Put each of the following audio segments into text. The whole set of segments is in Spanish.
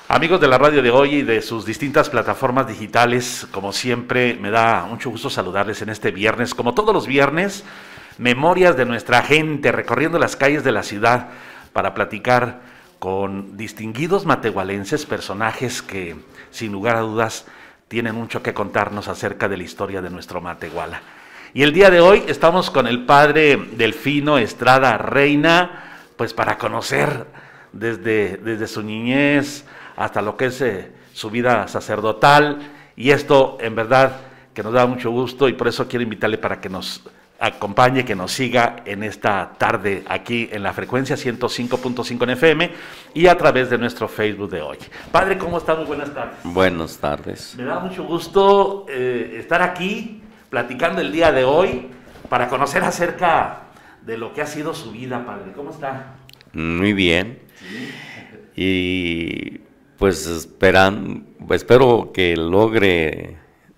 Amigos de la radio de hoy y de sus distintas plataformas digitales, como siempre, me da mucho gusto saludarles en este viernes. Como todos los viernes, memorias de nuestra gente, recorriendo las calles de la ciudad para platicar con distinguidos matehualenses, personajes que, sin lugar a dudas, tienen mucho que contarnos acerca de la historia de nuestro Matehuala. Y el día de hoy estamos con el padre Delfino Estrada Reina, pues para conocer desde su niñez hasta lo que es su vida sacerdotal, y esto en verdad que nos da mucho gusto, y por eso quiero invitarle para que nos acompañe, que nos siga en esta tarde aquí en la frecuencia 105.5 en FM y a través de nuestro Facebook de hoy. Padre, ¿cómo está? Muy buenas tardes. Buenas tardes. Me da mucho gusto estar aquí platicando el día de hoy para conocer acerca de lo que ha sido su vida, Padre. ¿Cómo está? Muy bien. Sí. Y pues espero que logre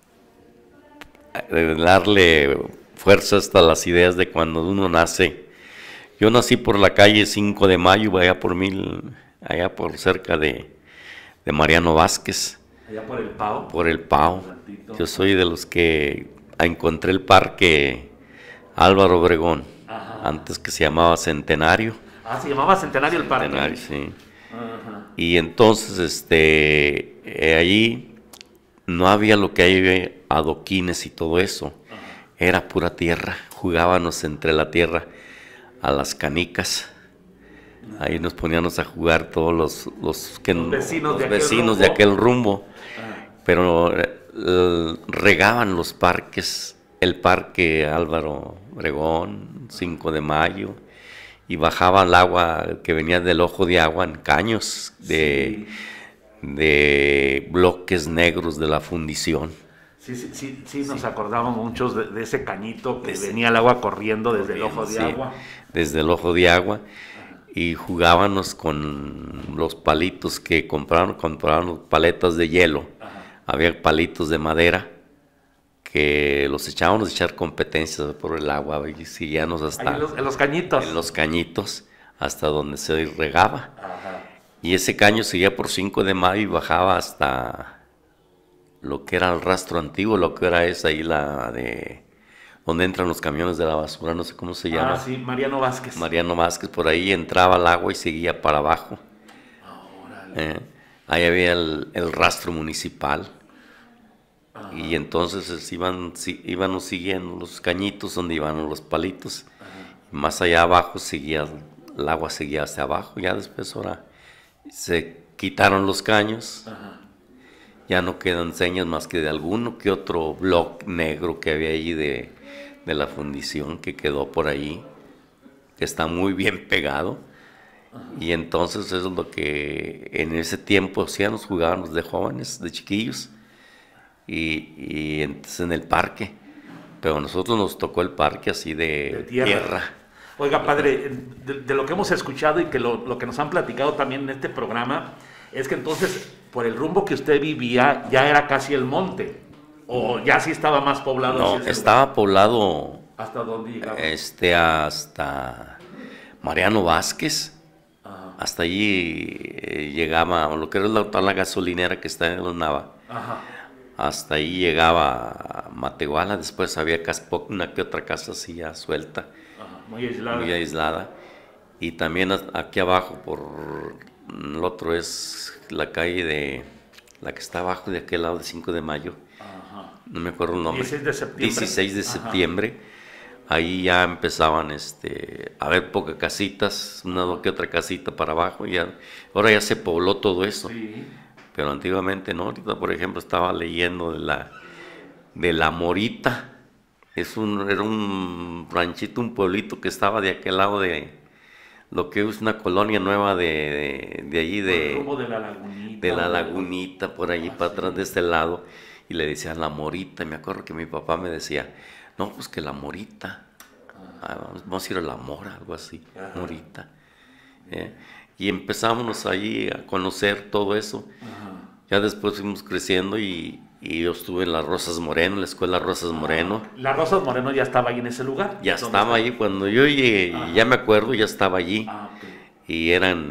darle fuerza hasta las ideas de cuando uno nace. Yo nací por la calle 5 de Mayo, allá por cerca de Mariano Vázquez. Allá por el Pao. Por el Pao. Yo soy de los que encontré el parque Álvaro Obregón, antes que se llamaba Centenario. Ah, se llamaba Centenario el parque. Centenario, sí. Y entonces, allí no había lo que hay adoquines y todo eso. Era pura tierra. Jugábamos entre la tierra a las canicas. Ahí nos poníamos a jugar todos los vecinos de aquel rumbo. Pero regaban los parques, el parque Álvaro Obregón, 5 de Mayo, y bajaba el agua que venía del ojo de agua en caños de bloques negros de la fundición. Sí, nos acordamos muchos de ese cañito que venía el agua corriendo desde el ojo de agua. Desde el ojo de agua, y jugábamos con los palitos que compraron paletas de hielo. Había palitos de madera que los echábamos a echar competencias por el agua, y seguíamos hasta en los cañitos. En los cañitos, hasta donde se regaba. Y ese caño seguía por 5 de Mayo y bajaba hasta lo que era el rastro antiguo, lo que era esa ahí, la de donde entran los camiones de la basura, no sé cómo se llama. Sí, Mariano Vázquez. Mariano Vázquez, por ahí entraba el agua y seguía para abajo. Ahí había el rastro municipal. Y entonces íbamos siguiendo los cañitos donde iban los palitos. Más allá abajo el agua seguía hacia abajo. Ya después ahora se quitaron los caños. Ya no quedan señas más que de alguno que otro bloque negro que había ahí de la fundición que quedó por ahí, que está muy bien pegado. Y entonces eso es lo que en ese tiempo nos jugábamos de jóvenes, de chiquillos, y entonces en el parque. Pero a nosotros nos tocó el parque así de tierra. Oiga, padre, de lo que hemos escuchado y que lo que nos han platicado también en este programa, es que entonces, por el rumbo que usted vivía, ya era casi el monte, o ya sí estaba más poblado. No, estaba poblado. ¿Hasta dónde llegaba? Hasta Mariano Vázquez. Hasta allí llegaba, lo que era la gasolinera que está en la Nava. Hasta ahí llegaba Matehuala. Después había una que otra casa así ya suelta, muy aislada. Y también aquí abajo, por el otro es la calle de la que está abajo de aquel lado de 5 de Mayo. No me acuerdo el nombre. 16 de septiembre. Ahí ya empezaban a ver pocas casitas, una que otra casita para abajo. Ahora ya se pobló todo eso. Sí. Pero antiguamente no. Ahorita, por ejemplo, estaba leyendo de la Morita. Era un ranchito, un pueblito que estaba de aquel lado de lo que es una colonia nueva de allí, de la Lagunita, por allí para atrás de este lado. Y le decían la Morita. Y me acuerdo que mi papá me decía, no, pues que la Morita. Vamos a ir a la Mora, algo así. Morita. Y empezamos allí a conocer todo eso. Ya después fuimos creciendo y yo estuve en las Rosas Moreno, en la escuela Rosas Moreno. ¿La Rosas Moreno ya estaba ahí en ese lugar? Ya estaba allí, cuando yo llegué, ya me acuerdo, ya estaba allí. Y eran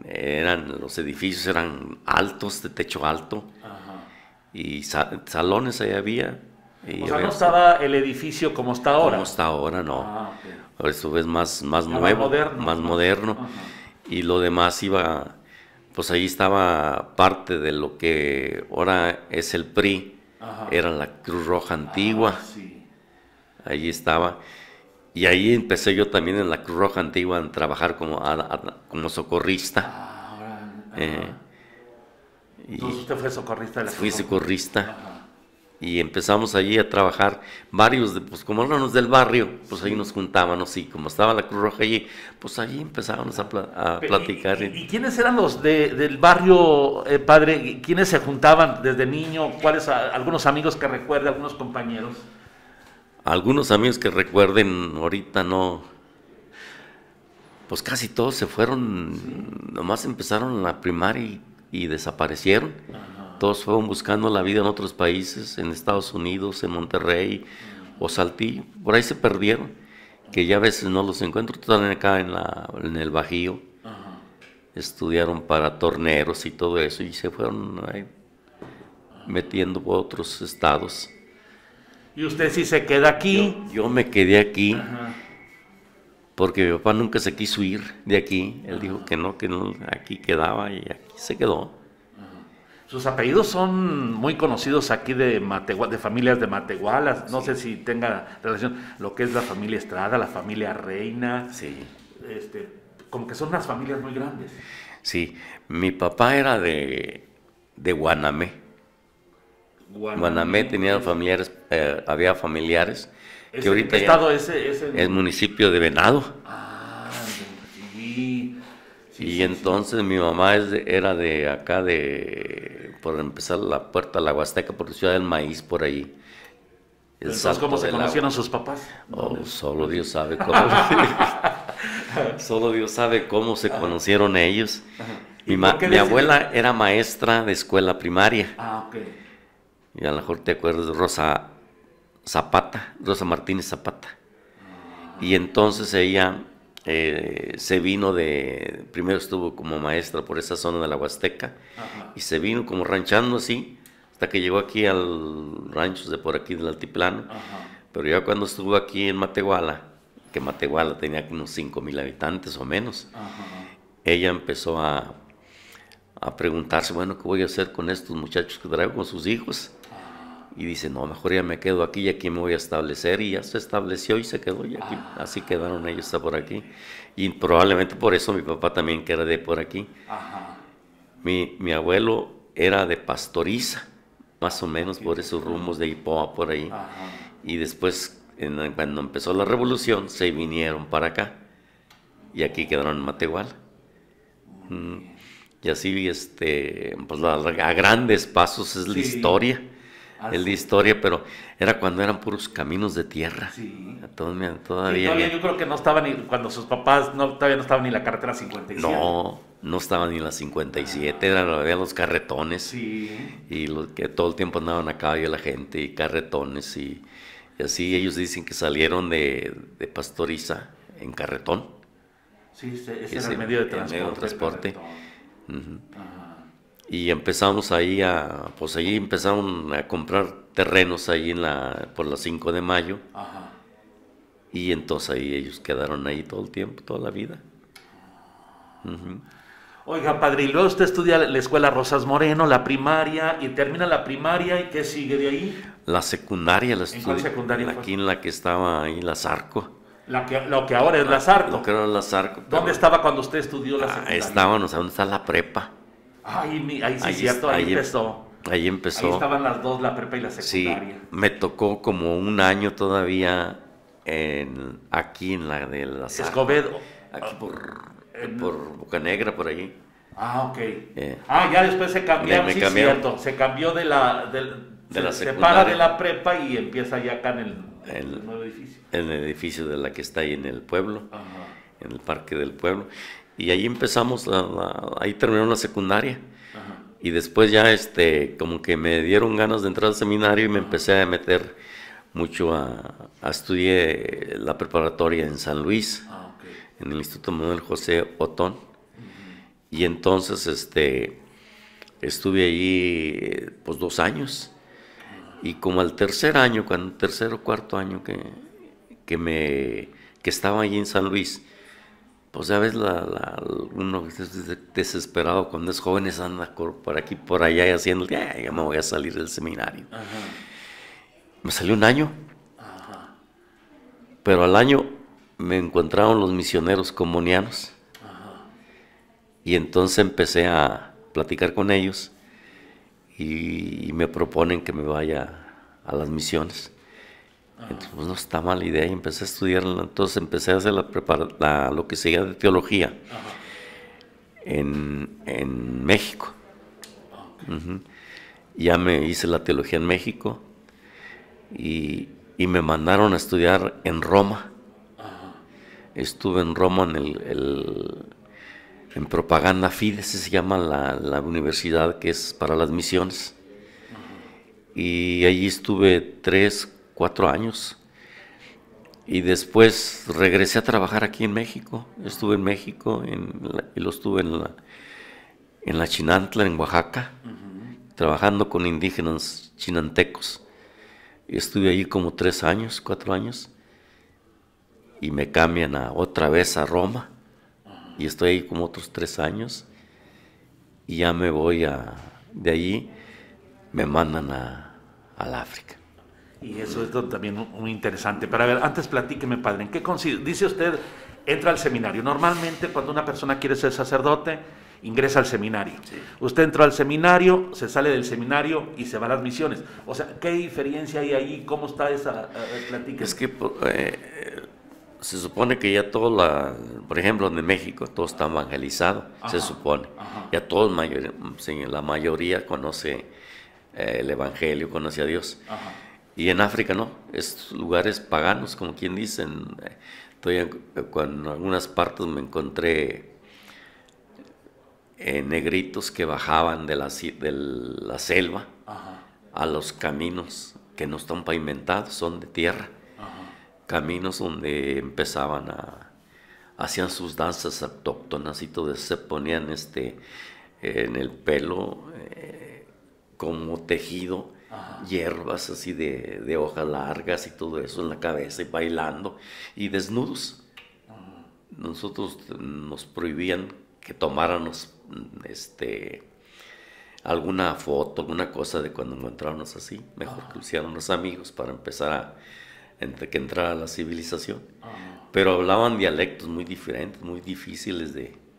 los edificios eran altos, de techo alto, y salones ahí había. Y o sea, no estaba el edificio como está ahora. Como está ahora, no. Okay. Ahora eso es más nuevo, más moderno. Y lo demás pues ahí estaba parte de lo que ahora es el PRI, era la Cruz Roja Antigua. Sí. Ahí estaba. Y ahí empecé yo también en la Cruz Roja Antigua a trabajar como socorrista. Entonces usted fue socorrista de la Cruz Fui Roja. socorrista. Y empezamos allí a trabajar, varios, pues como éramos del barrio, pues ahí nos juntábamos, y como estaba la Cruz Roja allí, pues allí empezábamos a platicar. ¿Y quiénes eran los del barrio, padre? ¿Quiénes se juntaban desde niño? ¿Cuáles algunos amigos que recuerde, algunos compañeros? Algunos amigos que recuerden, ahorita no, pues casi todos se fueron, nomás empezaron la primaria y desaparecieron. Todos fueron buscando la vida en otros países, en Estados Unidos, en Monterrey o Saltillo. Por ahí se perdieron, que ya a veces no los encuentro. Están acá en el Bajío. Estudiaron para torneros y todo eso, y se fueron ahí metiendo por otros estados. ¿Y usted sí se queda aquí? Yo me quedé aquí porque mi papá nunca se quiso ir de aquí. Él dijo que no, aquí quedaba, y aquí se quedó. Sus apellidos son muy conocidos aquí de familias de Matehuala. No sé si tenga relación lo que es la familia Estrada, la familia Reina. Sí. Como que son unas familias muy grandes. Sí, mi papá era de Guanamé. Guanamé tenía familiares, había familiares. Que ahorita estado ese el municipio de Venado. Sí. Y entonces mi mamá era de acá, por empezar la Puerta de la Huasteca, por la Ciudad del Maíz, por ahí. Entonces, ¿cómo se conocieron sus papás? Solo Dios sabe cómo. Solo Dios sabe cómo se conocieron ellos. Mi abuela era maestra de escuela primaria. Ok. Y a lo mejor te acuerdas de Rosa Martínez Zapata. Y entonces ella se vino primero estuvo como maestra por esa zona de la Huasteca, y se vino como ranchando así, hasta que llegó aquí al rancho de por aquí del altiplano. Pero ya cuando estuvo aquí en Matehuala, que Matehuala tenía unos 5,000 habitantes o menos, ella empezó a preguntarse, bueno, ¿qué voy a hacer con estos muchachos que traigo, con sus hijos? Y dice, no, mejor ya me quedo aquí y aquí me voy a establecer. Y ya se estableció y se quedó, y aquí, así quedaron ellos hasta por aquí. Y probablemente por eso mi papá también, que era de por aquí. Mi abuelo era de Pastoriza, más o menos por esos rumbos de Ipoa, por ahí. Y después, cuando empezó la revolución, se vinieron para acá. Y aquí quedaron en Matehuala. Y así, pues a grandes pasos es la historia. Es la historia, pero era cuando eran puros caminos de tierra. Todavía yo creo que no estaba ni, cuando sus papás, todavía no estaba ni la carretera 57. No estaba ni la 57, había los carretones. Y que todo el tiempo andaban a caballo la gente, y carretones, y así ellos dicen que salieron de Pastoriza en carretón. Sí, ese era el medio de transporte. Y empezamos ahí pues ahí empezaron a comprar terrenos ahí por la 5 de mayo. Y entonces ahí ellos quedaron ahí todo el tiempo, toda la vida. Oiga, padre, y luego usted estudia la escuela Rosas Moreno, la primaria, y termina la primaria, ¿y qué sigue de ahí? La secundaria la estudié. ¿En cuál secundaria fue? Aquí en la que estaba ahí, la Zarco. Lo que ahora es la Zarco. Lo que era la Zarco. ¿Dónde estaba cuando usted estudió la secundaria? Estábamos, ¿dónde está la prepa? Ahí sí, cierto, ahí empezó. Ahí empezó. Ahí estaban las dos, la prepa y la secundaria. Sí, me tocó como un año todavía aquí en la de la Zarco. Escobedo. Aquí por Bocanegra, por allí. Ok. Ya después se cambió, sí, cierto. Se cambió de la secundaria. Se para de la prepa y empieza ya acá en el nuevo edificio. En el edificio de la que está ahí en el pueblo, en el parque del pueblo. Y ahí empezamos, ahí terminó la secundaria. Y después ya como que me dieron ganas de entrar al seminario y me empecé a meter mucho estudié la preparatoria en San Luis, en el Instituto Manuel José Otón. Y entonces estuve ahí pues 2 años. Y como al tercer año, cuando tercer o cuarto año que estaba allí en San Luis, pues ya ves, uno es desesperado cuando es joven, anda por aquí, por allá, y haciendo, ya me voy a salir del seminario. Ajá. Me salió un año, Ajá. pero al año me encontraron los misioneros comunianos. Ajá. Y entonces empecé a platicar con ellos y me proponen que me vaya a las misiones. Entonces, pues no está mala idea, y empecé a estudiar. Entonces empecé a hacer lo que seguía de teología en México. Uh-huh. Ya me hice la teología en México y me mandaron a estudiar en Roma. Estuve en Roma en Propaganda Fide, se llama la universidad que es para las misiones. Y allí estuve 3, 4 años. Y después regresé a trabajar aquí en México. Estuve en México y lo estuve en la Chinantla, en Oaxaca, trabajando con indígenas chinantecos. Y estuve allí como 3 años, 4 años. Y me cambian otra vez a Roma. Y estoy ahí como otros 3 años. Y ya me voy de allí, me mandan al África. Y eso es también muy interesante. Pero a ver, antes platíqueme, padre, ¿en qué consiste? Dice usted, entra al seminario. Normalmente cuando una persona quiere ser sacerdote, ingresa al seminario. Sí. Usted entró al seminario, se sale del seminario y se va a las misiones. O sea, ¿qué diferencia hay ahí? ¿Cómo está esa? Platíqueme. Es que se supone que ya por ejemplo, en México todo está evangelizado, se supone. Ajá. Ya todos, la mayoría conoce el evangelio, conoce a Dios. Ajá. Y en África no, es lugares paganos, como quien dicen. En algunas partes me encontré negritos que bajaban de la selva. Ajá. A los caminos que no están pavimentados, son de tierra. Caminos donde empezaban hacían sus danzas autóctonas y todo eso, se ponían en el pelo como tejido, hierbas así de hojas largas y todo eso en la cabeza, y bailando y desnudos. Nosotros nos prohibían que tomáramos alguna foto, alguna cosa de cuando encontrábamos así. Mejor que hicieran los amigos para empezar entre que entrara la civilización. Pero hablaban dialectos muy diferentes, muy difíciles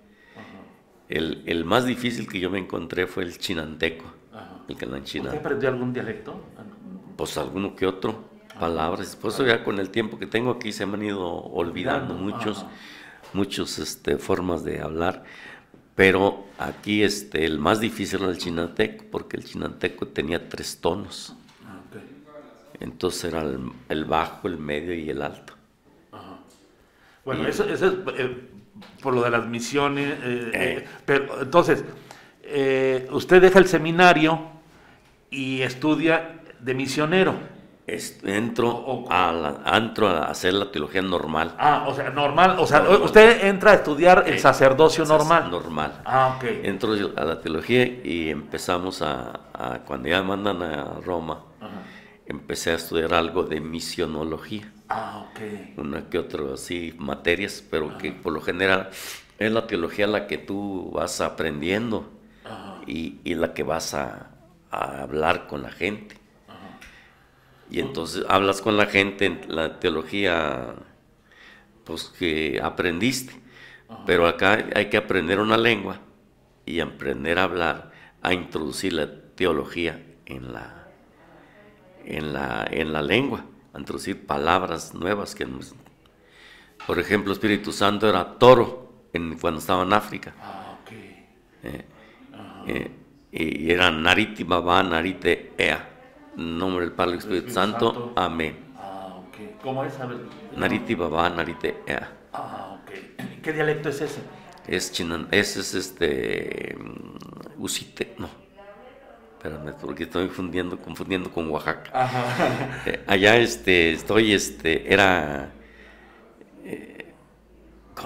el más difícil que yo me encontré fue el chinanteco. ¿Usted aprendió algún dialecto? Pues alguno que otro, palabras. Por eso ya con el tiempo que tengo aquí se me han ido olvidando muchas formas de hablar. Pero aquí el más difícil era el chinanteco, porque el chinanteco tenía 3 tonos. Entonces era el bajo, el medio y el alto. Ajá. Bueno, eso es por lo de las misiones. Pero entonces, usted deja el seminario y estudia de misionero. Entro a hacer la teología normal. O sea, normal. O sea, normal. Usted entra a estudiar el sacerdocio normal. Normal. Ok. Entro a la teología y empezamos cuando ya me mandan a Roma. Ajá. Empecé a estudiar algo de misionología. Ok. Una que otra así materias, pero que por lo general es la teología la que tú vas aprendiendo y la que vas a hablar con la gente. Y entonces hablas con la gente en la teología pues que aprendiste. Pero acá hay que aprender una lengua y aprender a hablar, a introducir la teología en la lengua, a introducir palabras nuevas por ejemplo, Espíritu Santo era toro cuando estaba en África. Y era Nariti Baba, Narite Ea, en nombre del Padre y del Espíritu Santo, amén. ¿Cómo es? Nariti Baba, Narite Ea. ¿Qué dialecto es ese? Ese es Usite, no. Espérame, porque estoy confundiendo con Oaxaca. Allá era,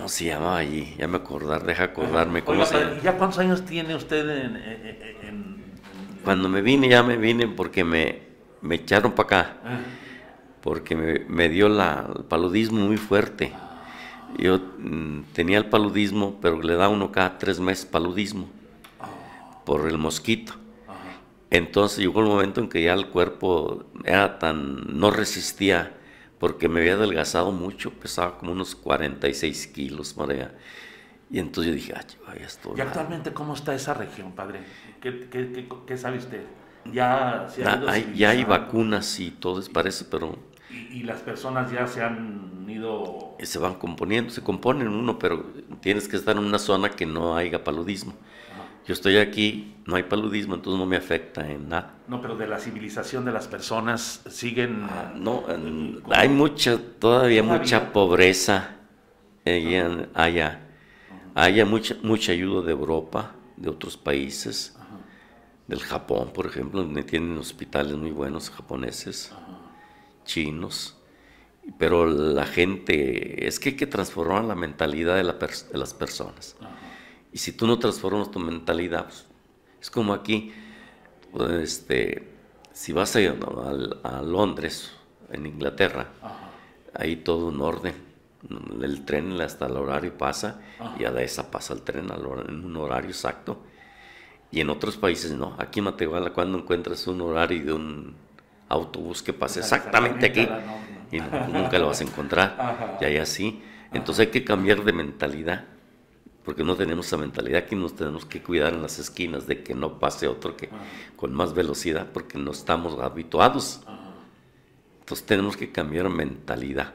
¿Cómo se llamaba allí? Ya me acordar, deja acordarme cómo Oiga, se llama. ¿y ya cuántos años tiene usted Cuando me vine, ya me vine porque me echaron para acá, ah, porque me dio el paludismo muy fuerte. Yo tenía el paludismo, pero le da uno cada 3 meses paludismo por el mosquito. Entonces llegó el momento en que ya el cuerpo era no resistía, porque me había adelgazado mucho, pesaba como unos 46 kilos, María. Y entonces yo dije, ay, vaya esto. ¿Y actualmente cómo está esa región, padre? ¿Qué sabe usted? Ya se ha ido Ya hay civilizando, vacunas y todo eso parece, pero y las personas ya se han ido... se van componiendo, se componen uno, pero tienes que estar en una zona que no haya paludismo. Yo estoy aquí, no hay paludismo, entonces no me afecta en nada. No, pero de la civilización de las personas siguen... No, ¿cómo? hay todavía Todavía. mucha pobreza allá. Hay mucha ayuda de Europa, de otros países, del Japón, por ejemplo, donde tienen hospitales muy buenos japoneses, chinos. Pero la gente, es que hay que transformar la mentalidad de las personas. Y si tú no transformas tu mentalidad, pues, es como aquí, pues, si vas a Londres, en Inglaterra, ahí todo en orden. El tren hasta el horario pasa, y a esa pasa el tren en un horario exacto. Y en otros países no. Aquí en Matehuala, cuando encuentras un horario de un autobús que pase exactamente aquí, y nunca lo vas a encontrar. Y ahí así. Entonces hay que cambiar de mentalidad, porque no tenemos esa mentalidad. Aquí nos tenemos que cuidar en las esquinas de que no pase otro que con más velocidad, porque no estamos habituados. Entonces tenemos que cambiar mentalidad.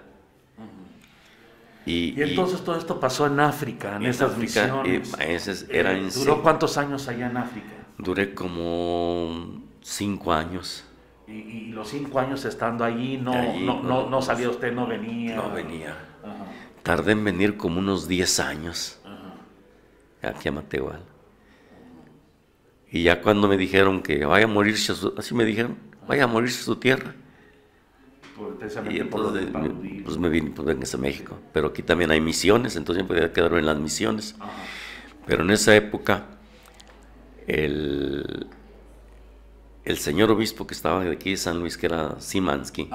Y entonces todo esto pasó en África, en esas misiones. ¿Duró cuántos años allá en África? Duré como 5 años. Y los 5 años estando allí, no salía usted, no venía. No venía. Tardé en venir como unos 10 años aquí a Matehuala. Y ya cuando me dijeron que vaya a morirse, así me dijeron, vaya a morirse a su tierra. Y entonces pues me vine, pues vengas a México. Pero aquí también hay misiones, entonces yo podía quedarme en las misiones. Pero en esa época, el señor obispo que estaba de aquí de San Luis, que era Simansky,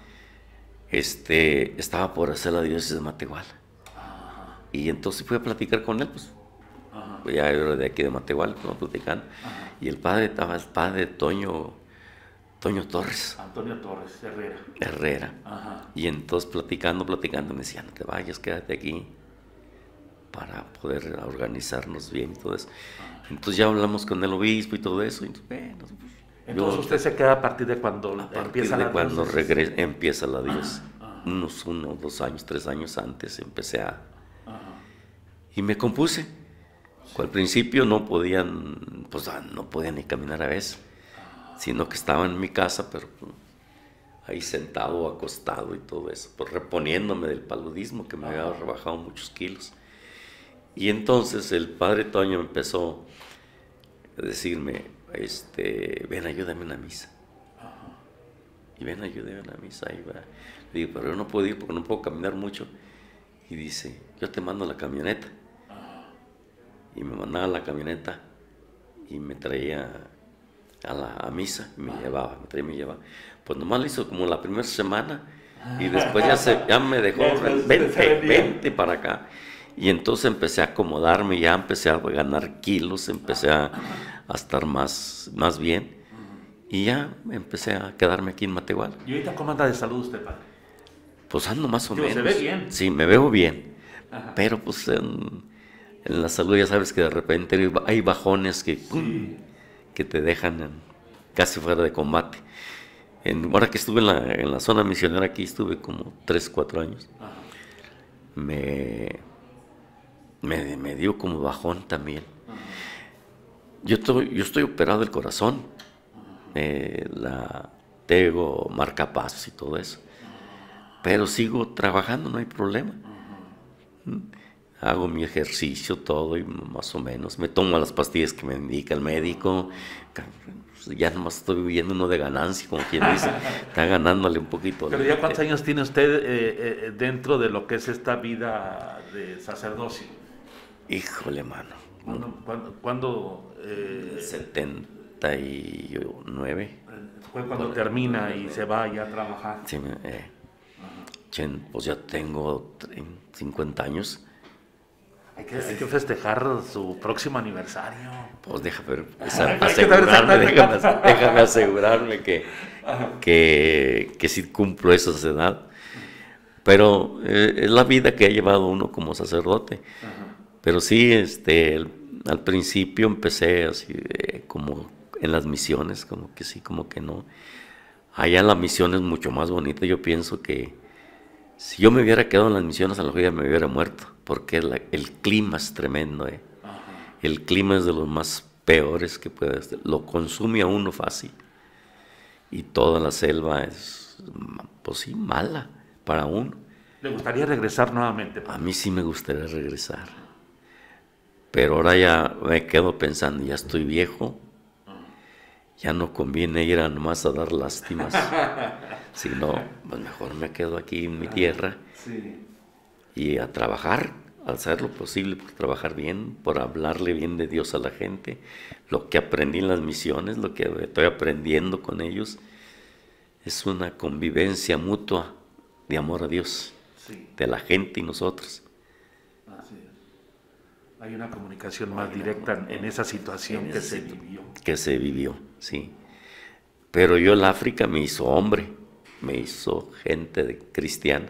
estaba por hacer la diócesis de Matehuala. Y entonces fui a platicar con él, pues ya era de aquí de Matehuala, pues, platicando. Y el padre Toño Torres. Antonio Torres Herrera. Y entonces platicando, me decía, no te vayas, quédate aquí para poder organizarnos bien y todo eso. Entonces ya hablamos con el obispo y todo eso. Entonces usted se queda a partir de cuando empieza la diócesis. Empieza la diócesis. Unos 1, 2 años, 3 años antes empecé y me compuse. Al principio no podían, no podían ni caminar a veces, sino que estaba en mi casa, pero ahí sentado, acostado y todo eso, pues reponiéndome del paludismo que me había rebajado muchos kilos. Y entonces el padre Toño empezó a decirme, ven, ayúdame en la misa. Y ven, ayúdame en la misa. Ahí va. Le digo, pero yo no puedo ir porque no puedo caminar mucho. Y dice, yo te mando la camioneta. Y me mandaba la camioneta y me traía a misa, y me llevaba. Pues nomás lo hizo como la primera semana, y después ya me dejó, vente para acá. Y entonces empecé a acomodarme, ya empecé a ganar kilos, empecé a estar más bien, y ya empecé a quedarme aquí en Matehuala. ¿Y ahorita cómo anda de salud usted, padre? Pues ando más o menos. ¿Se ve bien? Sí, me veo bien, pero pues en la salud ya sabes que de repente hay bajones que te dejan casi fuera de combate. Ahora que estuve en la zona misionera aquí, estuve como 3, 4 años. Me dio como bajón también. Yo estoy operado del corazón. Tengo marcapasos y todo eso. Pero sigo trabajando, no hay problema. hago mi ejercicio, todo, y más o menos. Me tomo las pastillas que me indica el médico. Ya nomás estoy viviendo uno de ganancia, como quien dice. Está ganándole un poquito. Pero ya ¿cuántos años tiene usted dentro de lo que es esta vida de sacerdocio? Híjole, mano. ¿Cuándo 79. fue cuando termina y se va ya a trabajar? Sí, pues ya tengo 50 años. Hay que festejar su próximo aniversario. Pues déjame asegurarme que sí cumplo esa edad. Pero es la vida que ha llevado uno como sacerdote. Pero sí, al principio empecé así como en las misiones, como que sí, como que no. Allá la misión es mucho más bonita. Yo pienso que si yo me hubiera quedado en las misiones, a lo mejor ya me hubiera muerto, porque el clima es tremendo. El clima es de los más peores que puedes. Lo consume a uno fácil. Y toda la selva es, pues sí, mala para uno. ¿Le gustaría regresar nuevamente? A mí sí me gustaría regresar. Pero ahora ya me quedo pensando, ya estoy viejo, ya no conviene ir a nomás a dar lástimas, sino pues mejor me quedo aquí en mi tierra y a trabajar, a hacer lo posible por trabajar bien, por hablarle bien de Dios a la gente, lo que aprendí en las misiones, lo que estoy aprendiendo con ellos, es una convivencia mutua de amor a Dios, de la gente y nosotros. Hay una comunicación más directa en esa situación que se vivió. Que se vivió, sí. Pero yo el África me hizo hombre, me hizo gente cristiana.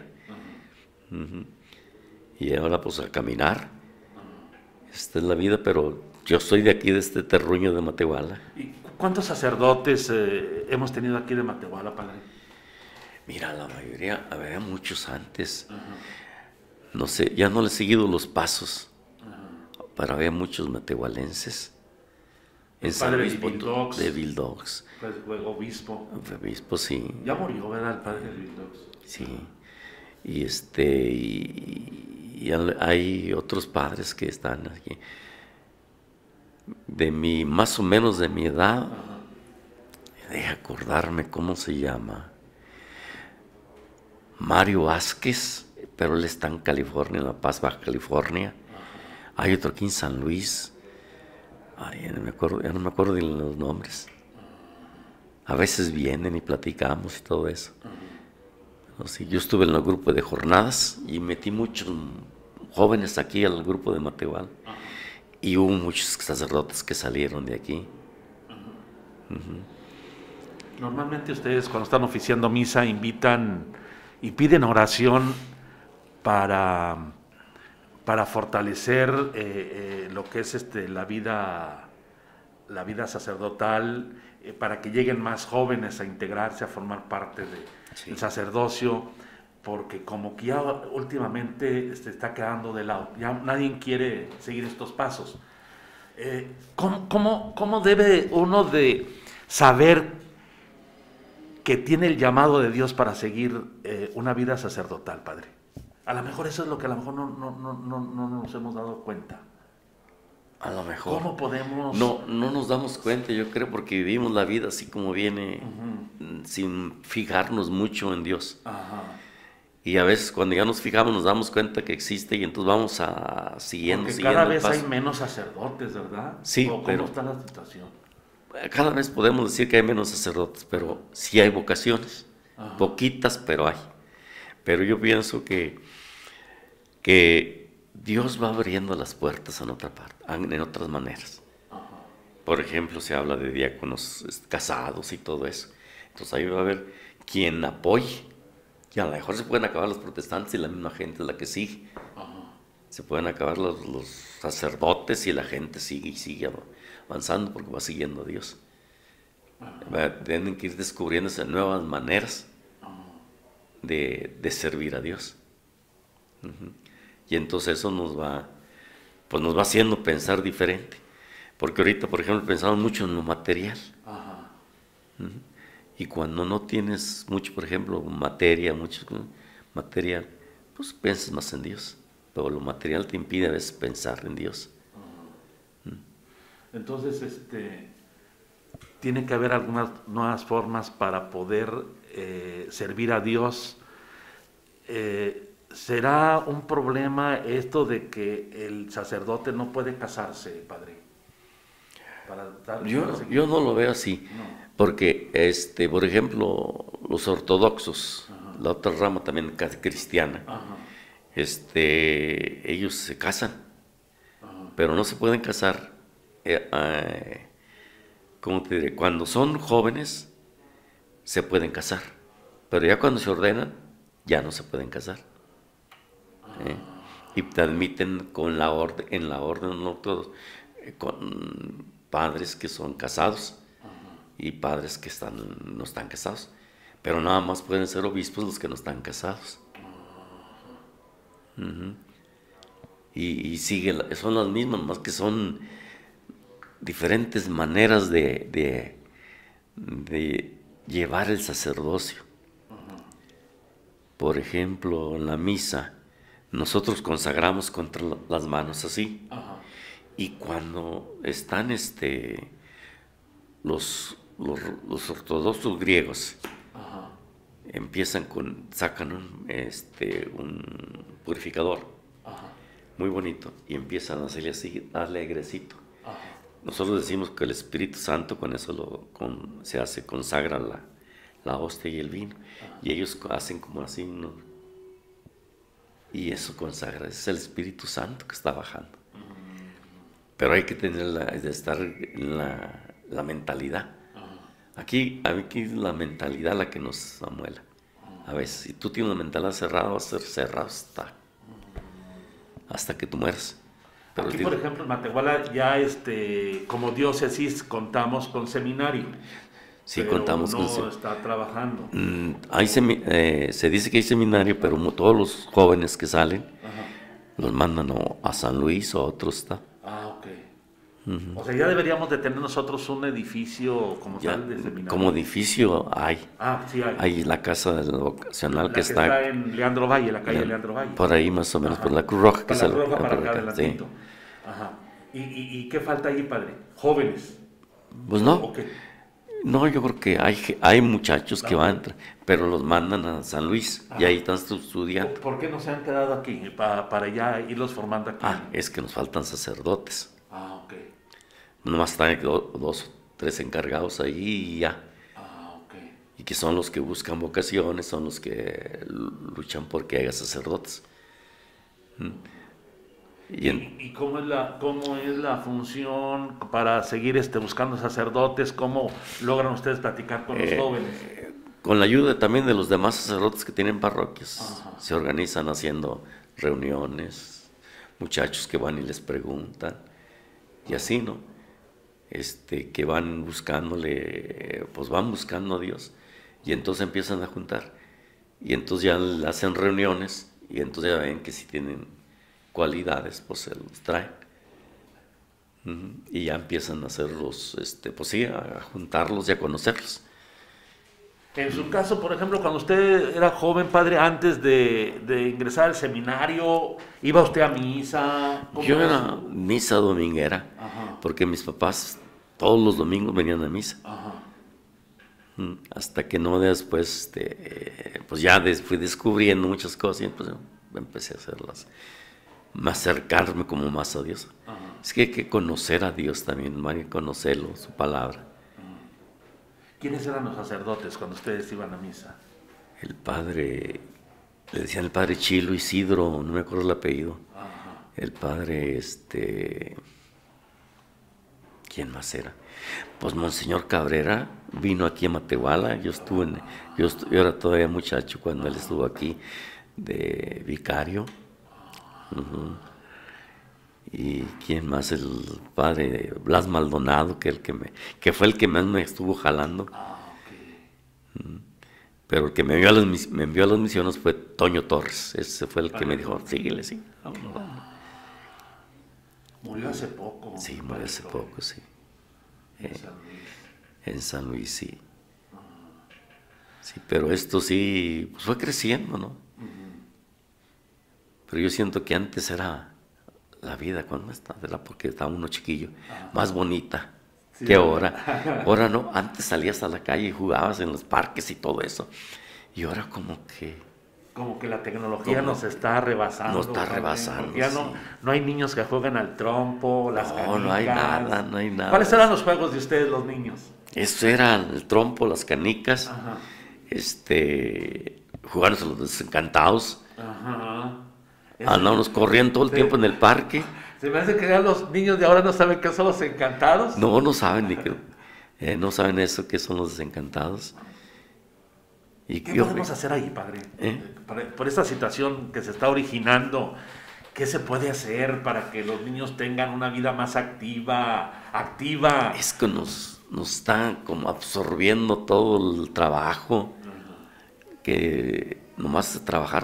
Y ahora pues a caminar. Esta es la vida, pero yo soy de aquí, de este terruño de Matehuala. ¿Y cuántos sacerdotes hemos tenido aquí de Matehuala, padre? Mira, la mayoría, había muchos antes. No sé, ya no le he seguido los pasos. Pero había muchos matehualenses. El padre de Vildox. Pues fue obispo. Fue obispo, sí. Ya murió, ¿verdad? El padre de Vildox. Sí. Y y hay otros padres que están aquí. Más o menos de mi edad. Deja acordarme cómo se llama. Mario Vázquez, pero él está en California, en La Paz, Baja California. Hay otro aquí en San Luis. Ya no me acuerdo de los nombres. A veces vienen y platicamos y todo eso. Sí, yo estuve en el grupo de jornadas y metí muchos jóvenes aquí al grupo de Matehuala. Y hubo muchos sacerdotes que salieron de aquí. Normalmente ustedes cuando están oficiando misa invitan y piden oración para fortalecer lo que es la vida sacerdotal, para que lleguen más jóvenes a integrarse, a formar parte del sacerdocio, porque como que ya últimamente se está quedando de lado, ya nadie quiere seguir estos pasos. ¿Cómo debe uno de saber que tiene el llamado de Dios para seguir una vida sacerdotal, padre? A lo mejor eso es lo que a lo mejor no nos hemos dado cuenta. A lo mejor. ¿Cómo podemos...? No nos damos cuenta, yo creo, porque vivimos la vida así como viene, sin fijarnos mucho en Dios. Y a veces cuando ya nos fijamos nos damos cuenta que existe y entonces vamos siguiendo cada vez el paso. hay menos sacerdotes, ¿verdad? Sí, ¿Cómo está la situación? Cada vez podemos decir que hay menos sacerdotes, pero sí hay vocaciones. Poquitas, pero hay. Pero yo pienso que Dios va abriendo las puertas en otra parte, en otras maneras. Por ejemplo, se habla de diáconos casados y todo eso. Entonces ahí va a haber quien apoye. Y a lo mejor se pueden acabar los protestantes y la misma gente es la que sigue. Se pueden acabar los sacerdotes y la gente sigue y sigue avanzando porque va siguiendo a Dios. Tienen que ir descubriéndose nuevas maneras de servir a Dios. Y entonces eso nos va haciendo pensar diferente. Porque ahorita, por ejemplo, pensamos mucho en lo material. Y cuando no tienes mucho, por ejemplo, mucho material, pues piensas más en Dios. pero lo material te impide a veces pensar en Dios. Entonces, tiene que haber algunas nuevas formas para poder servir a Dios. ¿Será un problema esto de que el sacerdote no puede casarse, padre? Yo no lo veo así, No. porque, por ejemplo, los ortodoxos, Ajá. la otra rama también cristiana, Ajá. ellos se casan, Ajá. pero no se pueden casar, ¿cómo te diré? Cuando son jóvenes se pueden casar, pero ya cuando se ordenan ya no se pueden casar. Y te admiten con la orden, en la orden no todos, con padres que son casados y padres que no están casados, pero nada más pueden ser obispos los que no están casados. Y son las mismas, más que son diferentes maneras de llevar el sacerdocio. Por ejemplo, en la misa, nosotros consagramos contra las manos así. Ajá. Y cuando están los ortodoxos griegos, Ajá. sacan un purificador Ajá. muy bonito y empiezan a hacerle así, alegrecito. Ajá. Nosotros decimos que el Espíritu Santo con eso consagra la hostia y el vino. Y ellos hacen como así, ¿no? Y eso consagra, es el Espíritu Santo que está bajando. Pero hay que tener estar en la mentalidad. Aquí es la mentalidad la que nos amuela. A veces, si tú tienes una mentalidad cerrada, vas a ser cerrado hasta que tú mueras. Pero aquí, por ejemplo, en Matehuala ya como diócesis contamos con seminario. Sí, pero contamos no con está trabajando. Se dice que hay seminario, pero todos los jóvenes que salen Ajá. los mandan a San Luis o a otros estados. Ah, ok. O sea, ya deberíamos de tener nosotros un edificio como tal de seminario. Como edificio hay. Ah, sí hay. Hay la casa del vocacional La que está en Leandro Valle, la calle Leandro Valle. por ahí más o menos, Ajá. por la Cruz Roja. Por la Cruz Roja para acá sí. adelantito. Ajá. ¿Y qué falta ahí, padre? ¿Jóvenes? Pues no. ¿O qué? No, yo creo que hay muchachos que van, pero los mandan a San Luis y ahí están estudiando. ¿Por qué no se han quedado aquí para ya irlos formando aquí? Es que nos faltan sacerdotes. Ah, ok. Nomás están 2 o 3 encargados ahí y ya. Ah, ok. Y que son los que buscan vocaciones, son los que luchan por que haya sacerdotes. ¿Y cómo es la función para seguir buscando sacerdotes? ¿Cómo logran ustedes platicar con los jóvenes? Con la ayuda también de los demás sacerdotes que tienen parroquias. Ajá. Se organizan haciendo reuniones, muchachos que van y les preguntan, y así, ¿no? Que van buscándole, pues van buscando a Dios, y entonces empiezan a juntar, y entonces ya hacen reuniones, y entonces ya ven que si tienen cualidades, pues se los traen. Y ya empiezan a hacerlos, pues sí, a juntarlos y a conocerlos. En su caso, por ejemplo, cuando usted era joven, padre, antes de ingresar al seminario, ¿iba usted a misa? Yo era misa dominguera, Ajá. porque mis papás todos los domingos venían a misa. Ajá. Hasta que no después, pues ya fui descubriendo muchas cosas y pues empecé a hacerlas, acercarme como más a Dios. Ajá. Es que hay que conocer a Dios también, hay que conocerlo, su palabra. ¿Quiénes eran los sacerdotes cuando ustedes iban a misa? El padre, le decían el padre Chilo Isidro, no me acuerdo el apellido. Ajá. El padre, ¿quién más era? Pues Monseñor Cabrera vino aquí a Matehuala, yo era todavía muchacho cuando él estuvo aquí de vicario. Y quién más, el padre Blas Maldonado, que fue el que más me estuvo jalando. Pero el que me envió a las misiones fue Toño Torres. Ese fue el que me dijo, síguele, sí. Vámonos. Murió hace poco. Sí, murió hace poco, sí. En San Luis. En San Luis, sí. Sí, pero esto sí, pues fue creciendo, ¿no? Pero yo siento que antes era la vida, cuando está, porque estaba uno chiquillo, más bonita que ahora. Ahora no, antes salías a la calle y jugabas en los parques y todo eso. Y ahora como que la tecnología nos está rebasando. Nos está rebasando. Ya no hay niños que jueguen al trompo, las canicas. No hay nada, no hay nada. ¿Cuáles eran los juegos de ustedes, los niños? Eso era el trompo, las canicas, Ajá. jugarnos a los desencantados. Ajá. Andábamos corriendo todo el tiempo en el parque. Se me hace que ya los niños de ahora no saben qué son los encantados. No saben no saben eso, qué son los desencantados. ¿Y qué podemos hacer ahí, padre? Por esta situación que se está originando, ¿qué se puede hacer para que los niños tengan una vida más activa? Es que nos está como absorbiendo todo el trabajo, que nomás es trabajar,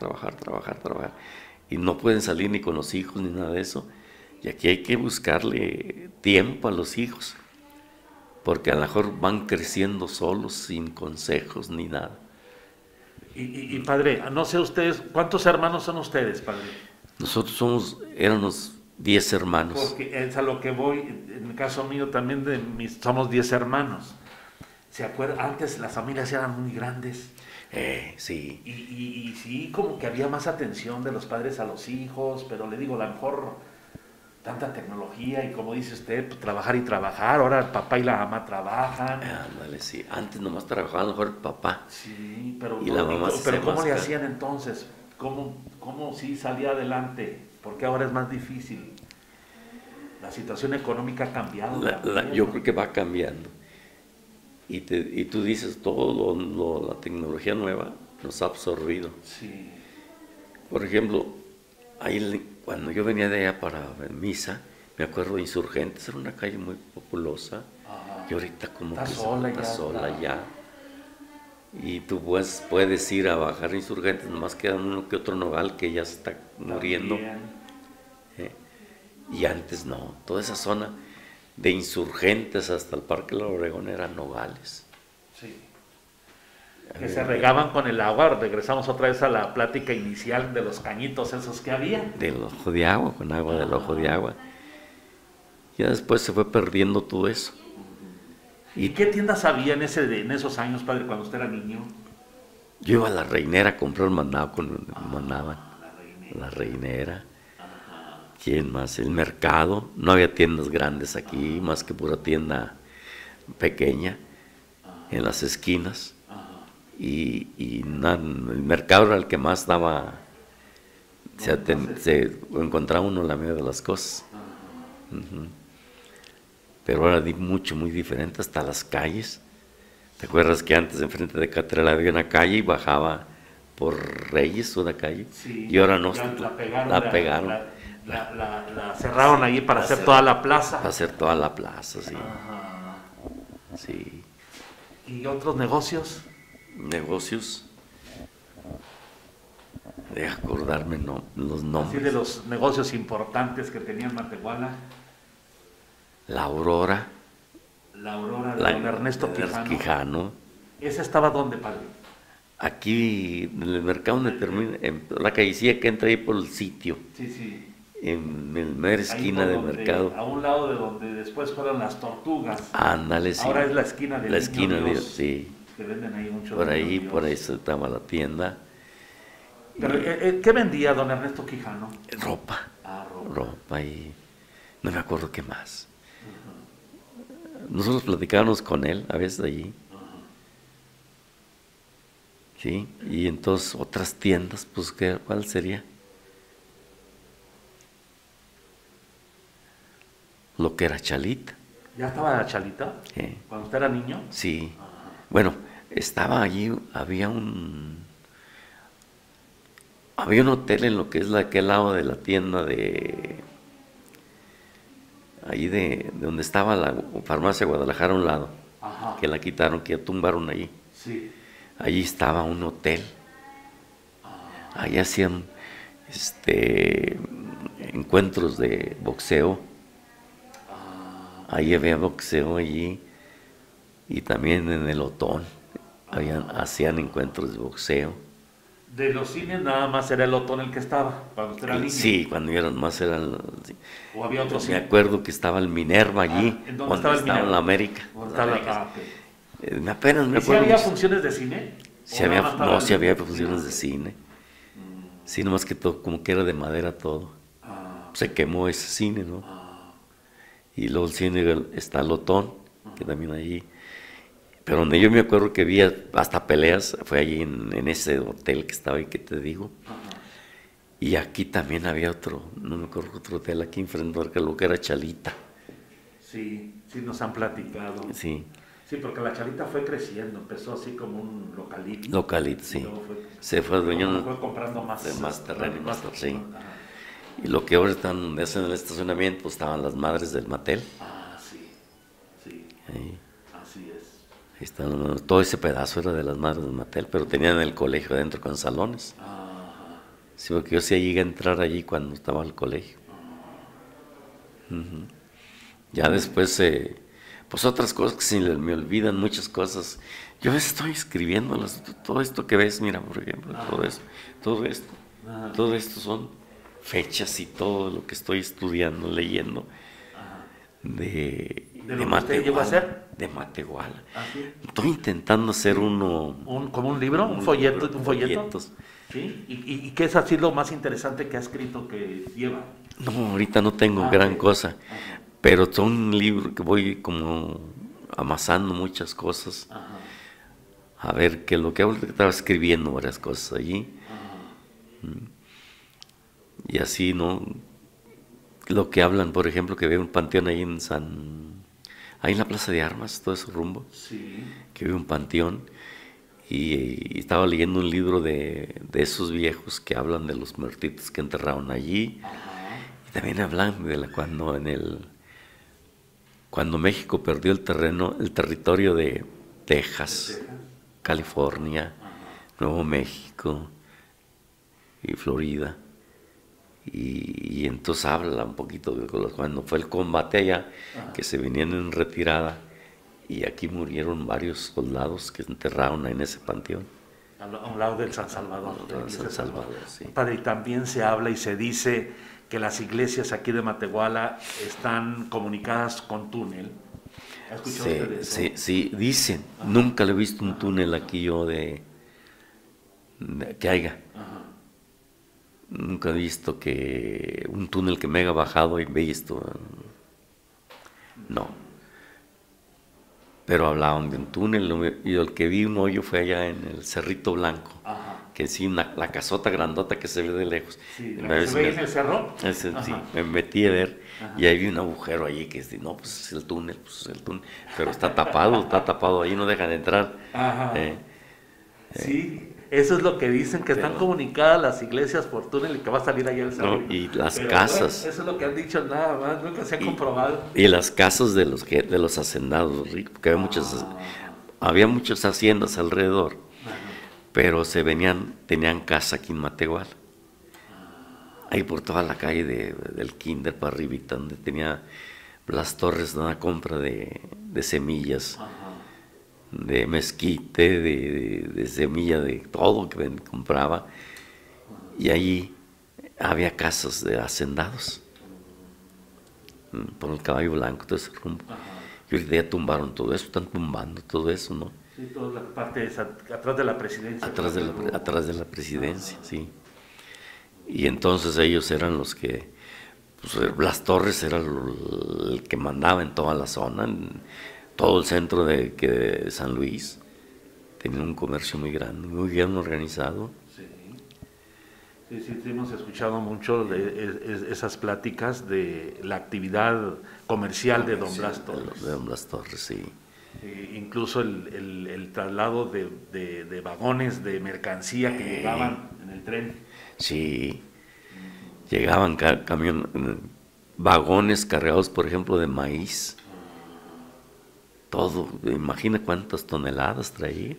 y no pueden salir ni con los hijos ni nada de eso. Y aquí hay que buscarle tiempo a los hijos, porque a lo mejor van creciendo solos, sin consejos ni nada. Y padre, no sé ustedes, ¿cuántos hermanos son ustedes, padre? Nosotros éramos 10 hermanos. Porque es a lo que voy, en el caso mío también, somos 10 hermanos. ¿Se acuerdan? Antes las familias eran muy grandes. Sí. Y sí, como que había más atención de los padres a los hijos, pero le digo, a lo mejor tanta tecnología y como dice usted, pues, trabajar y trabajar. Ahora el papá y la mamá trabajan. Ándale, sí. Antes nomás trabajaba mejor el papá. Sí, pero, y la mamá pero ¿cómo le hacían entonces? ¿Cómo sí salía adelante? Porque ahora es más difícil. La situación económica ha cambiado. Yo creo que va cambiando. Y tú dices, todo la tecnología nueva nos ha absorbido. Sí. Por ejemplo, cuando yo venía de allá para misa, me acuerdo de Insurgentes, era una calle muy populosa. Ajá. Y ahorita como está que está sola ya. Y tú puedes ir a bajar Insurgentes, nomás queda uno que otro nogal que ya se está muriendo. Y antes no, toda esa zona de Insurgentes hasta el Parque La Obregón eran nogales. Sí. Que se regaban con el agua. Regresamos otra vez a la plática inicial de los cañitos esos que había. Del ojo de agua, con agua del ojo de agua. Ya después se fue perdiendo todo eso. ¿Y qué tiendas había en esos años, padre, cuando usted era niño? Yo iba a la Reinera a comprar el mandado cuando me mandaban. La Reinera. ¿Quién más? El mercado. No había tiendas grandes aquí, más que pura tienda pequeña en las esquinas. Y el mercado era el que más daba. Se encontraba uno la media de las cosas. Pero ahora muy diferente, hasta las calles. ¿Te acuerdas que antes enfrente de Catedral había una calle y bajaba por Reyes una calle? Sí, y ahora no. La pegaron. La cerraron ahí para hacer toda la plaza. Para hacer toda la plaza, sí. Ajá. Sí. ¿Y otros negocios? Negocios. De acordarme los nombres. Así de los negocios importantes que tenía en Matehuala. La Aurora. La Aurora de don Ernesto Quijano. ¿Esa estaba dónde, padre? Aquí, en el mercado donde termina, en la callecilla que entra ahí por el sitio. Sí. En la mera esquina del mercado. A un lado de donde después fueron las tortugas. Ándale, sí. Ahora es la esquina del La esquina Niño Dios, sí. Que venden ahí mucho. Por ahí se estaba la tienda. Pero, ¿qué vendía don Ernesto Quijano? Ropa. Ropa y no me acuerdo qué más. Nosotros platicábamos con él a veces allí. Sí, y entonces otras tiendas, pues ¿cuál sería? Lo que era Chalita. ¿Ya estaba Chalita? Sí. ¿Cuando usted era niño? Sí. Bueno, estaba allí, había un hotel en lo que es aquel lado de la tienda ahí de donde estaba la farmacia Guadalajara a un lado. Ajá. Que la quitaron, que tumbaron allí. Sí. Allí estaba un hotel. Ahí hacían encuentros de boxeo. Ahí había boxeo allí. Y también en el Otón hacían encuentros de boxeo. De los cines nada más era el Otón el que estaba, cuando usted era niño. Sí, cuando eran más eran... Sí. ¿O había otro Me cine? acuerdo que estaba el Minerva allí, ¿En dónde cuando estaba el Minerva? en la América. ¿Dónde estaba ok. Apenas me ¿Y si acuerdo. había funciones de cine? Sí había, no, sí había funciones de cine. Sí, nomás que todo, como que era de madera todo. Se quemó ese cine, ¿no? Y luego el cine está el Otón, que también allí. Pero donde yo me acuerdo que vi hasta peleas, fue allí en ese hotel que estaba ahí, que te digo. Y aquí también había otro, no me acuerdo, otro hotel aquí enfrente, que lo que era Chalita. Sí, sí nos han platicado. Sí. Sí, porque la Chalita fue creciendo, empezó así como un localito. Localito, sí. Se fue adueñando. Fue comprando más terreno y más terreno, sí. Y lo que ahora están, donde hacen el estacionamiento, pues estaban las madres del Mattel. Sí, sí. Ahí. Así es. Ahí están, todo ese pedazo era de las madres del Mattel, pero tenían el colegio adentro con salones. Sí, porque yo sí llegué a entrar allí cuando estaba el colegio. Ya después, pues otras cosas que se me olvidan, muchas cosas. Yo estoy escribiéndolas, todo esto que ves, mira, por ejemplo, todo esto son fechas y todo lo que estoy estudiando, leyendo de Matehuala. De Matehuala. Estoy intentando hacer uno. ¿Como un libro? ¿Un folleto? ¿Un folleto? ¿Sí? ¿Y qué es así lo más interesante que ha escrito que lleva? No, ahorita no tengo gran cosa, pero son libros que voy como amasando muchas cosas. A ver, que lo que estaba escribiendo varias cosas allí. Y así, ¿no? Lo que hablan, por ejemplo, que veo un panteón ahí ahí en la Plaza de Armas, todo ese rumbo. Sí. Que veo un panteón. Y estaba leyendo un libro de esos viejos que hablan de los muertitos que enterraron allí. Y también hablan de cuando México perdió el territorio de Texas, California, Nuevo México y Florida. Y entonces habla un poquito de cuando fue el combate allá, que se venían en retirada. Y aquí murieron varios soldados que enterraron en ese panteón. A un lado del San Salvador. San Salvador, sí. Padre, y también se habla y se dice que las iglesias aquí de Matehuala están comunicadas con túnel. ¿Ha escuchado usted de eso? Sí, dicen. Nunca le he visto un túnel aquí yo que haya. Nunca he visto que un túnel que me haya bajado y visto. No. Pero hablaban de un túnel, y el que vi un hoyo fue allá en el Cerrito Blanco, que sí, la casota grandota que se ve de lejos. Sí, ¿se ve en el cerro? Sí, me metí a ver, y ahí vi un agujero allí que no, pues es el túnel, pero está tapado, ahí no dejan entrar. Sí, eso es lo que dicen, que están comunicadas las iglesias por túnel y que va a salir allá el cerro. No, y las casas. Bueno, eso es lo que han dicho, nada más, nunca se ha comprobado. Y las casas de los hacendados ricos, porque había muchas haciendas alrededor, pero tenían casa aquí en Matehuala. Ahí por toda la calle del Kinder para arribita, donde tenía las torres de una compra de semillas. De mezquite, de semilla, de todo que compraba. Y allí había casas de hacendados por el Caballo Blanco, todo ese rumbo. Y ahorita ya tumbaron todo eso, están tumbando todo eso, ¿no? Sí, toda la parte atrás de la presidencia. Atrás de la presidencia, sí. Y entonces ellos eran los que, pues, las torres eran el que mandaba en toda la zona, todo el centro de San Luis. Tenía un comercio muy grande, muy bien organizado. Sí, hemos escuchado mucho de esas pláticas de la actividad comercial de Don Blas Torres. De Don Blas Torres, sí. Incluso el traslado de vagones de mercancía que llegaban en el tren. Sí, llegaban vagones cargados, por ejemplo, de maíz. Todo, imagina cuántas toneladas traía.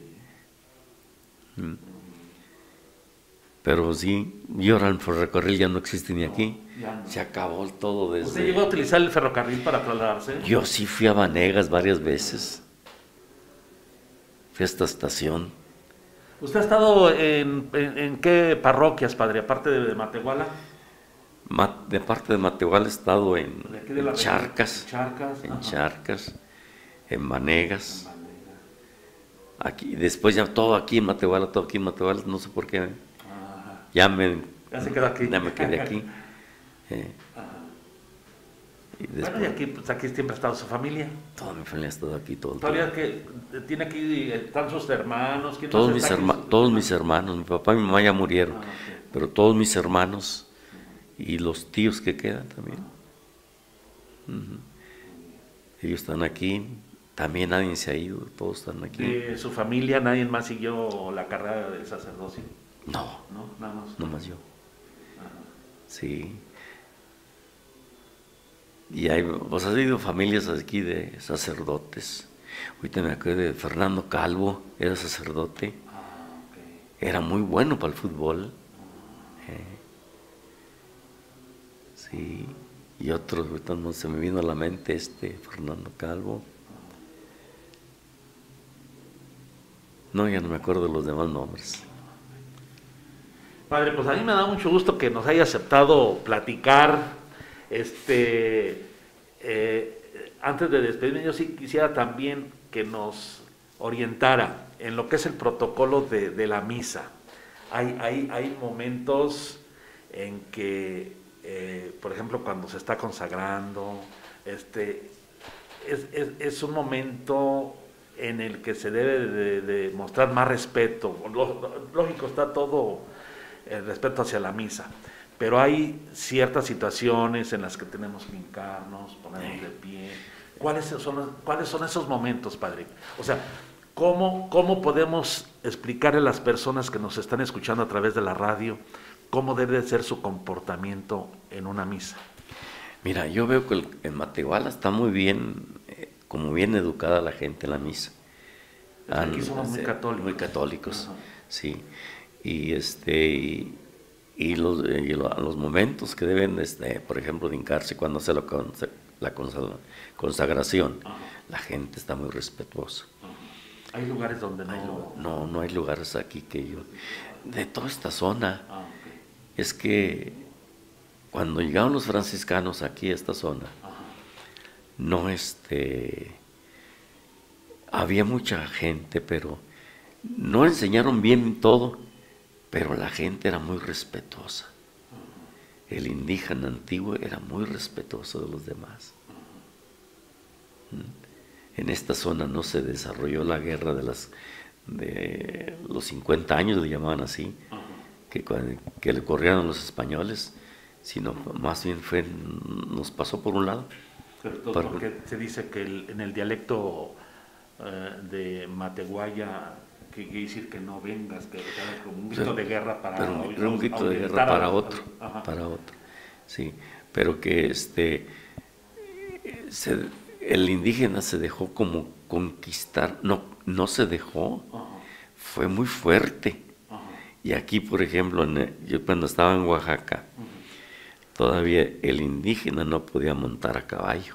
Pero sí, y ahora el ferrocarril ya no existe ni aquí. No. Se acabó todo desde... ¿Usted llegó a utilizar el ferrocarril para trasladarse? Yo sí fui a Vanegas varias veces. Fui a esta estación. ¿Usted ha estado en qué parroquias, padre, aparte de Matehuala? De parte de Matehuala he estado De aquí de la región, Charcas, Charcas, ajá. Charcas, en Manegas, En Valderas. aquí, después ya todo aquí en Matehuala, no sé por qué, Ajá. ya me, Ya se quedó aquí. ya me quedé aquí. eh, Ajá. y Bueno, y después, aquí, pues aquí siempre ha estado su familia. toda mi familia ha estado aquí todo el Todavía tiempo. que tiene aquí, están sus hermanos. ¿Quién más está aquí? Todos mis hermanos, mi papá y mi mamá ya murieron, Ah, ok. pero todos mis hermanos y los tíos que quedan también. Ujú. Ellos están aquí, también nadie se ha ido, todos están aquí. De su familia, nadie más siguió la carrera de sacerdocio, No, ¿no? Nada más. no más yo. Ajá. Sí. Y hay, pues ha habido familias aquí de sacerdotes. Ahorita me acuerdo de Fernando Calvo, era sacerdote, Ah, ok. era muy bueno para el fútbol. Sí. Y otros, ahorita no se me vino a la mente Fernando Calvo. No, ya no me acuerdo de los demás nombres. Padre, pues a mí me da mucho gusto que nos haya aceptado platicar. Antes de despedirme, yo sí quisiera también que nos orientara en lo que es el protocolo de la misa. Hay momentos en que, por ejemplo, cuando se está consagrando, es un momento en el que se debe de mostrar más respeto. Lógico, está todo el respeto hacia la misa, pero hay ciertas situaciones en las que tenemos que hincarnos, ponernos de pie. ¿Cuáles son esos momentos, padre? O sea, ¿cómo podemos explicarle a las personas que nos están escuchando a través de la radio cómo debe ser su comportamiento en una misa? Mira, yo veo que en Matehuala está muy bien, como bien educada la gente en la misa. Aquí somos muy católicos. Muy católicos, Ajá. sí. Y los momentos que deben, por ejemplo, de hincarse cuando hace la consagración, Ajá. la gente está muy respetuosa. Ajá. Hay lugares donde no... No hay lugares aquí que yo... De toda esta zona, Ah, ok. es que cuando llegaron los franciscanos aquí a esta zona, Ajá. no había mucha gente, pero no enseñaron bien todo, pero la gente era muy respetuosa. El indígena antiguo era muy respetuoso de los demás. En esta zona no se desarrolló la guerra de los 50 años, le llamaban así, que le corrieron los españoles, sino más bien nos pasó por un lado. Pero porque se dice que en el dialecto de Matehuala, que quiere decir que no vengas, que era como un grito de guerra para... Pero un grito de guerra para otro, sí, pero que el indígena se dejó como conquistar, no se dejó, Ajá. fue muy fuerte. Ajá. Y aquí, por ejemplo, yo cuando estaba en Oaxaca, todavía el indígena no podía montar a caballo.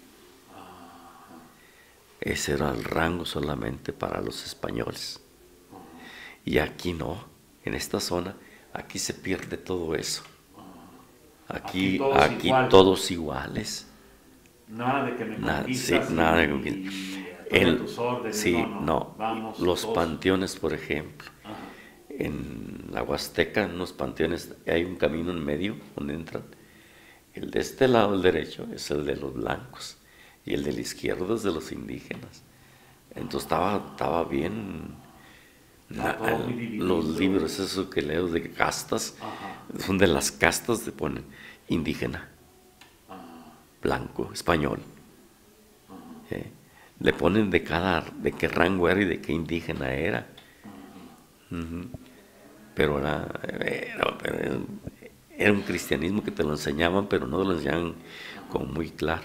Ese era el rango solamente para los españoles. Y aquí no, en esta zona, aquí se pierde todo eso. Aquí todos iguales. Nada de que me conquistas, Sí, nada de conquistas. Tus órdenes. Sí, no. Vamos, los todos. panteones, por ejemplo. Ajá. En la Huasteca, en los panteones, hay un camino en medio donde entran. El de este lado, el derecho, es el de los blancos. Y el de la izquierda es de los indígenas. Entonces estaba bien. Los libros, esos que leo de castas, Ajá. son de las castas, te ponen indígena, blanco, español. Le ponen de qué rango era y de qué indígena era. Pero era un cristianismo que te lo enseñaban, pero no te lo enseñaban como muy claro.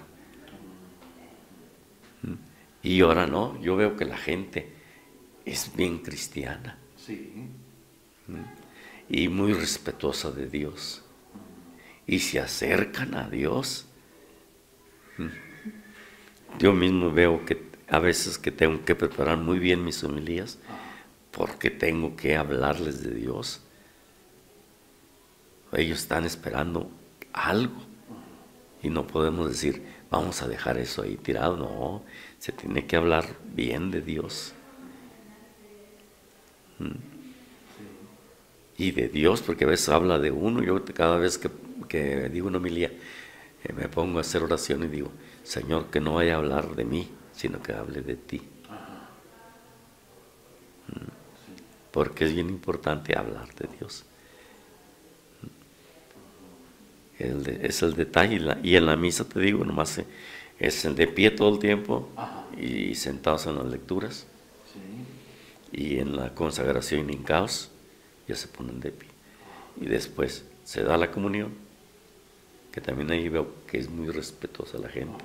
Y ahora no, yo veo que la gente es bien cristiana. Sí. Y muy respetuosa de Dios. Y se acercan a Dios. Yo mismo veo que a veces que tengo que preparar muy bien mis homilías, porque tengo que hablarles de Dios. Ellos están esperando algo y no podemos decir, vamos a dejar eso ahí tirado. No, se tiene que hablar bien de Dios. Y de Dios, porque a veces habla de uno. Yo cada vez que digo una homilía, me pongo a hacer oración y digo, Señor, que no vaya a hablar de mí, sino que hable de ti. Porque es bien importante hablar de Dios. Es el detalle. Y en la misa, te digo, nomás es el de pie todo el tiempo. Y sentados en las lecturas. Y en la consagración y en caos ya se ponen de pie. Y después se da la comunión, que también ahí veo que es muy respetuosa la gente.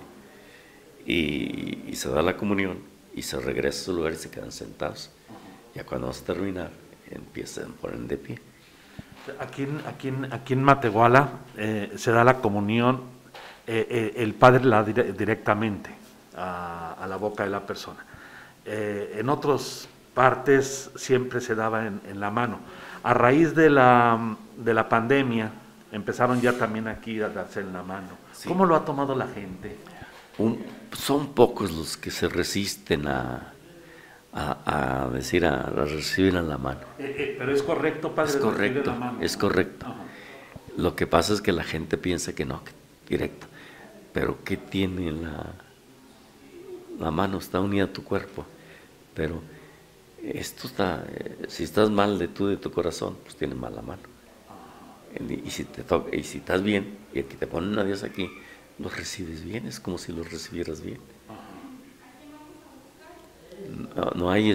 Y se da la comunión y se regresa a su lugar y se quedan sentados. Ya cuando vamos a terminar, empiezan a poner de pie. Aquí en Matehuala se da la comunión, el padre la directamente a la boca de la persona. En otras partes siempre se daba en la mano. A raíz de la pandemia empezaron ya también aquí a darse en la mano. Sí. ¿Cómo lo ha tomado la gente? Son pocos los que se resisten a recibir en la mano. Pero es correcto, padre. Es correcto, es correcto. Ajá. Lo que pasa es que la gente piensa que no, que directo. Pero ¿qué tiene la mano? Está unida a tu cuerpo. Pero esto está, si estás mal de tu corazón, pues tienes mal la mano. Y si estás bien, y aquí te ponen a Dios aquí, los recibes bien, es como si los recibieras bien. No hay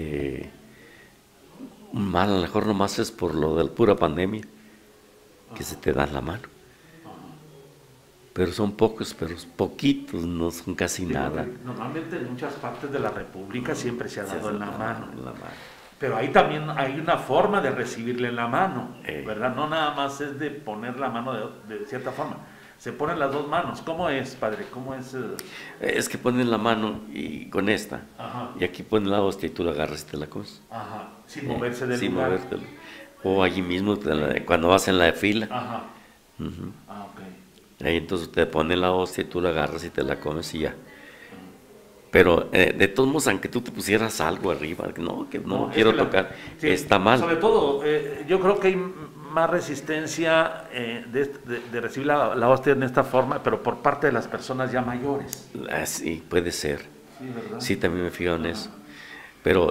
un mal, a lo mejor nomás es por lo de la pura pandemia que se te da la mano. Pero son pocos, pero poquitos, no son casi nada. Normalmente en muchas partes de la República siempre se ha dado en la mano. Pero ahí también hay una forma de recibirle en la mano, ¿verdad? No nada más es de poner la mano de cierta forma. Se ponen las dos manos. ¿Cómo es, padre? ¿Cómo es? Es que ponen la mano y con esta. Ajá. Y aquí ponen la hostia y tú la agarras y te la comes. Ajá. Sin moverse del lugar. Sin moverte. O allí mismo, cuando vas en la fila. Ajá. Ok. Ahí entonces te ponen la hostia y tú la agarras y te la comes y ya. Pero de todos modos, aunque tú te pusieras algo arriba, que no quiero tocar, sí, está mal. Sobre todo, yo creo que hay más resistencia de recibir la hostia en esta forma, pero por parte de las personas ya mayores. Sí, puede ser. Sí, ¿verdad? Sí, también me fijo en eso. Pero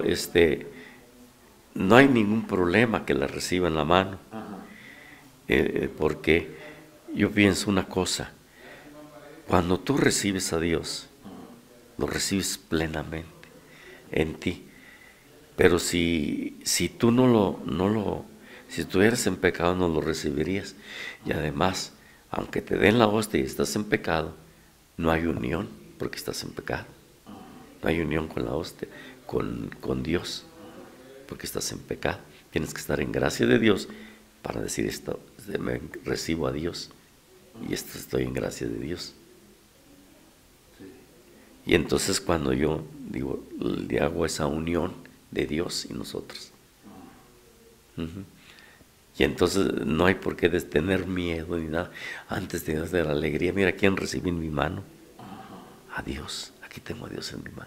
no hay ningún problema que la reciba en la mano. Porque yo pienso una cosa. Cuando tú recibes a Dios, lo recibes plenamente en ti. Pero si tú si estuvieras en pecado, no lo recibirías. Y además, aunque te den la hostia y estás en pecado, no hay unión porque estás en pecado. No hay unión con la hostia, con Dios, porque estás en pecado. Tienes que estar en gracia de Dios para decir esto, me recibo a Dios y estoy en gracia de Dios. Y entonces cuando yo le hago esa unión de Dios y nosotros. Y entonces no hay por qué tener miedo ni nada. Antes de la alegría, mira quién recibí en mi mano. A Dios. Aquí tengo a Dios en mi mano.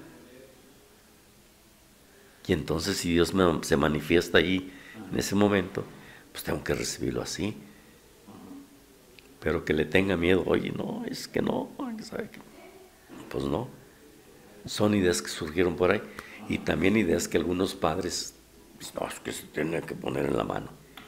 Y entonces si Dios se manifiesta ahí en ese momento, pues tengo que recibirlo así. Pero que le tenga miedo, oye, no, es que no, ¿sabe qué? Pues no, son ideas que surgieron por ahí y también ideas que algunos padres, no, es que se tienen que poner en la mano.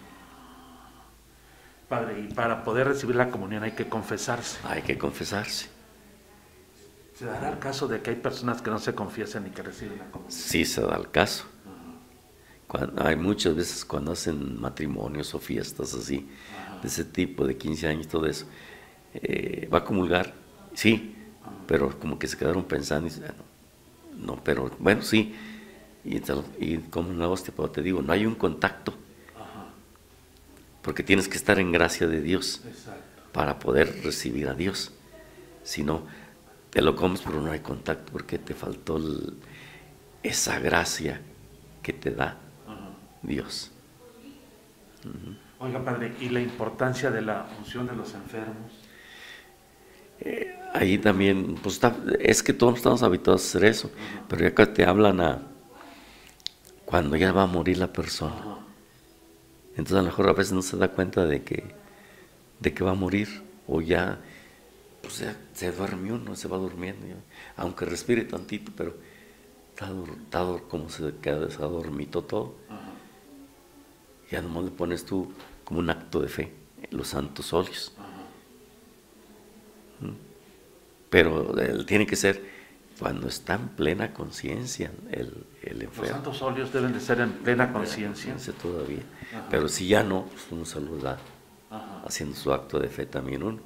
Padre, y para poder recibir la comunión hay que confesarse. Hay que confesarse. ¿Se dará el caso de que hay personas que no se confiesan y que reciben la comunión? Sí, se da el caso. Hay muchas veces cuando hacen matrimonios o fiestas así, de ese tipo, de 15 años, todo eso, va a comulgar, sí, pero como que se quedaron pensando y dicen, no, pero bueno, sí, y como una hostia, pero te digo, no hay un contacto, porque tienes que estar en gracia de Dios. Exacto. Para poder recibir a Dios. Si no, te lo comes, pero no hay contacto, porque te faltó esa gracia que te da Dios. Oiga, padre, ¿y la importancia de la unción de los enfermos? Ahí también, pues es que todos estamos habituados a hacer eso, pero ya que te hablan cuando ya va a morir la persona. Entonces a lo mejor a veces no se da cuenta de que va a morir, o ya, pues ya se durmió, no se va durmiendo, ya. Aunque respire tantito, pero está como se queda dormido todo. Ya nomás le pones tú como un acto de fe, los santos óleos. Pero tiene que ser cuando está en plena conciencia el enfermo. Los santos óleos deben de ser en plena conciencia. Todavía. Pero si ya no, pues uno saluda haciendo su acto de fe también uno.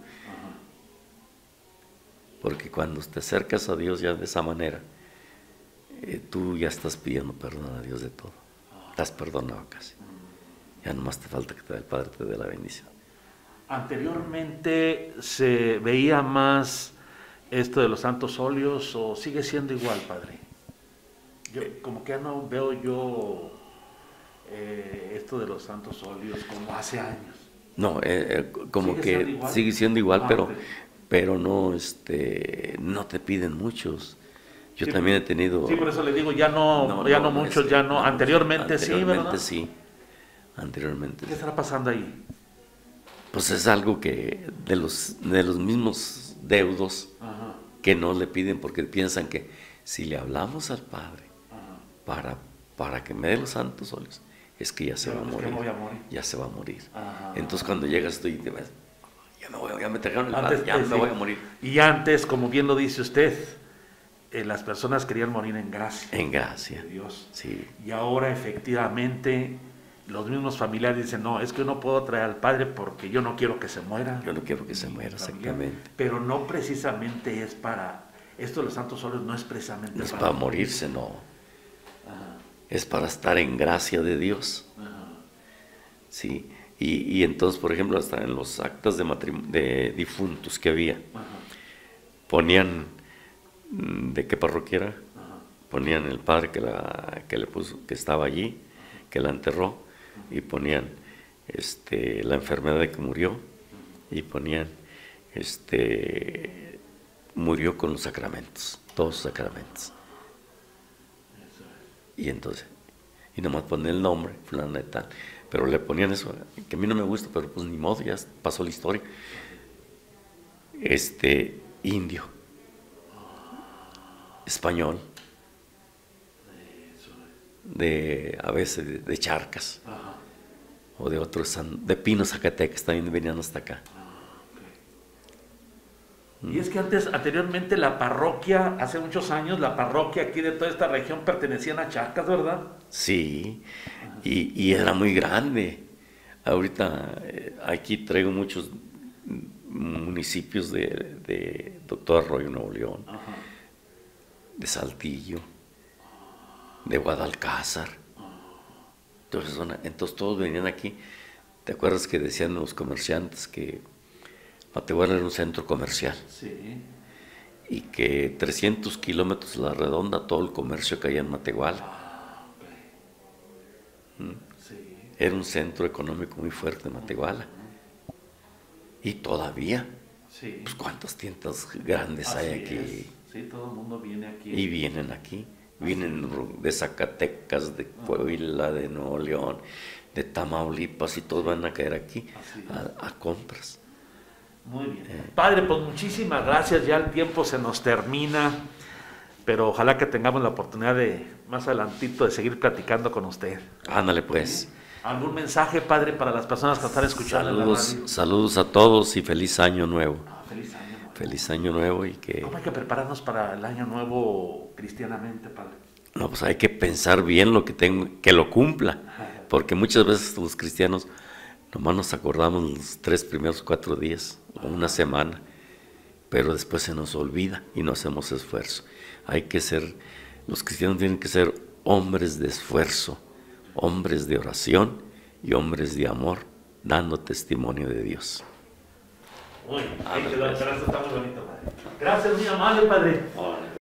Porque cuando te acercas a Dios ya de esa manera, tú ya estás pidiendo perdón a Dios de todo. Estás perdonado casi. Ya nomás te falta que el Padre te dé la bendición. Anteriormente se veía más esto de los santos óleos, o sigue siendo igual, padre. Como que ya no veo yo esto de los santos óleos como hace años. No, como que sigue siendo igual, pero no, no te piden muchos. Yo sí, también he tenido. Sí, por eso le digo, ya no muchos, ya no. Anteriormente sí, ¿verdad? Sí. Anteriormente. ¿Qué estará pasando ahí? Pues es algo que de los mismos deudos que no le piden, porque piensan que si le hablamos al Padre para que me dé los santos óleos, es que ya se va a morir. Ya se va a morir. Entonces cuando llegas tú y te ves, ya me trajeron el Padre, ya me voy a morir. Y antes, como bien lo dice usted, las personas querían morir en gracia. En gracia. De Dios. Sí. Y ahora efectivamente los mismos familiares dicen, no, es que no puedo traer al padre porque yo no quiero que se muera. Yo no quiero que se muera, exactamente. Pero no precisamente es para, esto de los santos óleos no es precisamente no es para morirse, no. Es para estar en gracia de Dios. Sí. Y entonces, por ejemplo, hasta en los actas de difuntos que había, ponían, ¿de qué parroquia era? Ponían el padre que le puso, que estaba allí, que la enterró, y ponían la enfermedad de que murió, y ponían murió con los sacramentos, todos los sacramentos. Y entonces, y nomás ponían el nombre, fulano de tal, pero le ponían eso, que a mí no me gusta, pero pues ni modo, ya pasó la historia. Indio, español, a veces de Charcas, o de otros, de Pino, Zacatecas, también venían hasta acá. Y es que anteriormente la parroquia, hace muchos años, la parroquia aquí de toda esta región pertenecían a Charcas, ¿verdad? Sí, y era muy grande. Ahorita aquí traigo muchos municipios de Doctor Arroyo, Nuevo León, de Saltillo, de Guadalcázar. Entonces todos venían aquí. ¿Te acuerdas que decían los comerciantes que Matehuala era un centro comercial? Sí. Y que 300 kilómetros a la redonda todo el comercio caía en Matehuala. Sí. Era un centro económico muy fuerte Matehuala. Y todavía, sí. Pues cuántas tiendas grandes Así hay aquí. Es. Sí, todo el mundo viene aquí. Y vienen aquí. Vienen de Zacatecas, de Puebla, de Nuevo León, de Tamaulipas, y todos van a caer aquí a compras. Muy bien. Padre, pues muchísimas gracias. Ya el tiempo se nos termina, pero ojalá que tengamos la oportunidad de más adelantito de seguir platicando con usted. Ándale pues. ¿Algún mensaje, padre, para las personas que están escuchando en la radio? Saludos a todos y feliz año nuevo. Feliz año nuevo. Feliz año nuevo y que... ¿Cómo hay que prepararnos para el año nuevo cristianamente, padre? No, pues hay que pensar bien lo que tengo, que lo cumpla, porque muchas veces los cristianos nomás nos acordamos los 3 primeros 4 días, o una semana, pero después se nos olvida y no hacemos esfuerzo. Los cristianos tienen que ser hombres de esfuerzo, hombres de oración y hombres de amor, dando testimonio de Dios. Muy bien, está muy bonito, padre. Gracias, muy amable, padre.